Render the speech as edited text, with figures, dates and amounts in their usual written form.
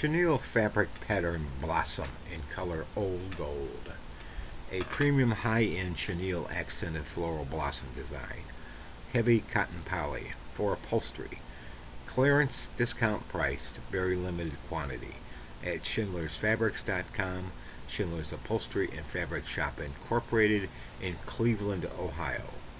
Chenille fabric pattern blossom in color old gold. A premium high-end chenille accented floral blossom design. Heavy cotton poly for upholstery. Clearance discount priced, very limited quantity. At schindlersfabrics.com, Schindler's Upholstery and Fabric Shop Incorporated in Cleveland, Ohio.